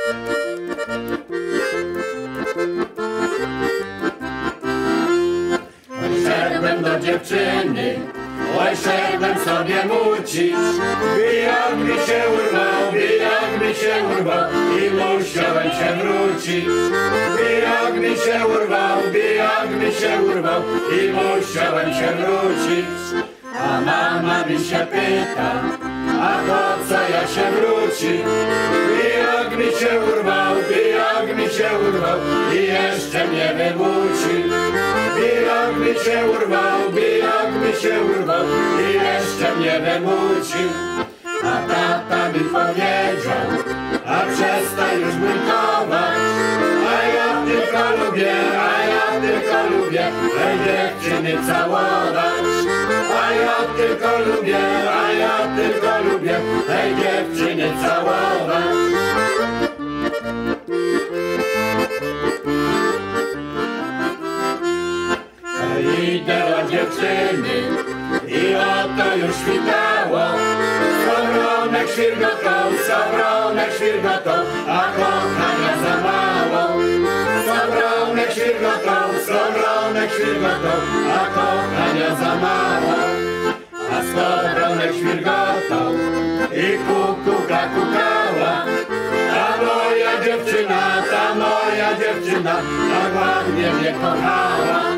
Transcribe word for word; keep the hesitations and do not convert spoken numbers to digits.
Szedłem do dziewczyny, oj, szedłem sobie mucić. Bijak mi się urwał, bijak mi się urwał i musiałem się wrócić. Bijak mi się urwał, bijak mi się urwał i musiałem się wrócić. A mama mi się pyta, a po co ja się wróci? Bijak mi się urwał, bijak mi się urwał i jeszcze mnie wymuci. Bijak mi się urwał, bijak mi się urwał i jeszcze mnie wymucił. A tata mi powiedział, a przestań już buntować. A ja tylko lubię, a ja tylko lubię te dziewczyny całować. A ja tylko lubię, a ja tylko lubię te dziewczyny całować. Idę do dziewczyny i oto już świtało. Skowronek świrgotą, skowronek świrgotą, a kochania za mało. Skowronek świrgotą, skowronek świrgotą, a kochania za mało. A skowronek świrgotą i kukułka kukała. Ta moja dziewczyna, ta moja dziewczyna tak ładnie mnie kochała.